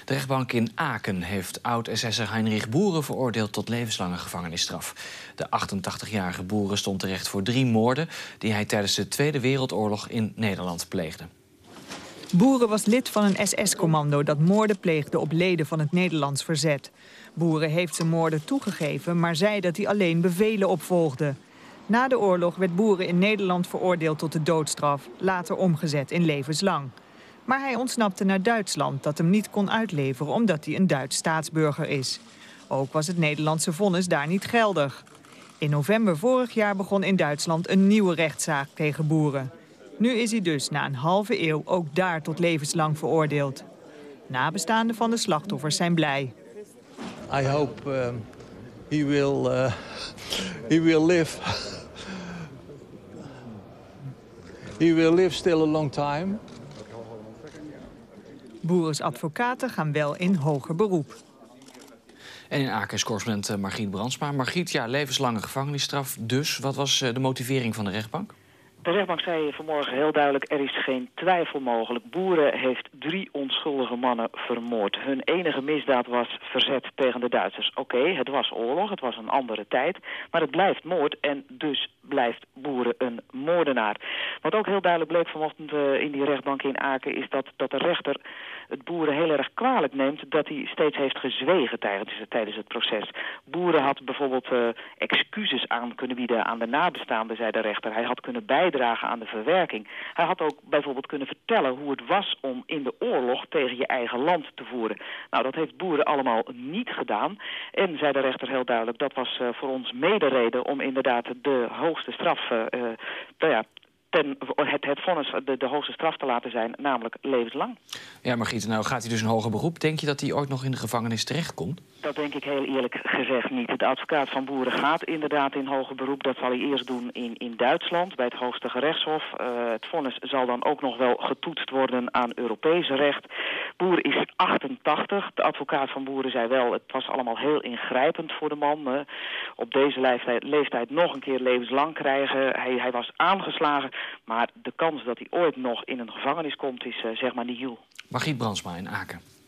De rechtbank in Aken heeft oud-SS'er Heinrich Boeren veroordeeld tot levenslange gevangenisstraf. De 88-jarige Boeren stond terecht voor 3 moorden die hij tijdens de Tweede Wereldoorlog in Nederland pleegde. Boeren was lid van een SS-commando dat moorden pleegde op leden van het Nederlands verzet. Boeren heeft zijn moorden toegegeven, maar zei dat hij alleen bevelen opvolgde. Na de oorlog werd Boeren in Nederland veroordeeld tot de doodstraf, later omgezet in levenslang. Maar hij ontsnapte naar Duitsland, dat hem niet kon uitleveren omdat hij een Duits staatsburger is. Ook was het Nederlandse vonnis daar niet geldig. In november vorig jaar begon in Duitsland een nieuwe rechtszaak tegen Boeren. Nu is hij dus na een halve eeuw ook daar tot levenslang veroordeeld. Nabestaanden van de slachtoffers zijn blij. I hope he will live. He will live still a long time. Boerens advocaten gaan wel in hoger beroep. En in Aken is correspondent Margriet Brandsma. Margriet, ja, levenslange gevangenisstraf dus. Wat was de motivering van de rechtbank? De rechtbank zei vanmorgen heel duidelijk, er is geen twijfel mogelijk. Boeren heeft 3 onschuldige mannen vermoord. Hun enige misdaad was verzet tegen de Duitsers. Oké, het was oorlog, het was een andere tijd, maar het blijft moord en dus blijft Boeren een moordenaar. Wat ook heel duidelijk bleek vanochtend in die rechtbank in Aken is dat de rechter het Boeren heel erg kwalijk neemt dat hij steeds heeft gezwegen tijdens het proces. Boeren had bijvoorbeeld excuses aan kunnen bieden aan de nabestaanden, zei de rechter. Hij had kunnen bijdragen aan de verwerking. Hij had ook bijvoorbeeld kunnen vertellen hoe het was om in de oorlog tegen je eigen land te voeren. Nou, dat heeft Boeren allemaal niet gedaan. En, zei de rechter heel duidelijk, dat was voor ons medereden om inderdaad de hoogste straf het vonnis de hoogste straf te laten zijn, namelijk levenslang. Ja, Margriet, nou gaat hij dus een hoger beroep. Denk je dat hij ooit nog in de gevangenis terechtkomt? Dat denk ik heel eerlijk gezegd niet. De advocaat van Boeren gaat inderdaad in hoger beroep. Dat zal hij eerst doen in Duitsland, bij het Hoogste Gerechtshof. Het vonnis zal dan ook nog wel getoetst worden aan Europees recht. Boeren is 88. De advocaat van Boeren zei wel, het was allemaal heel ingrijpend voor de man. Op deze leeftijd nog een keer levenslang krijgen. Hij was aangeslagen, maar de kans dat hij ooit nog in een gevangenis komt is zeg maar nihil. Margriet Brandsma in Aken.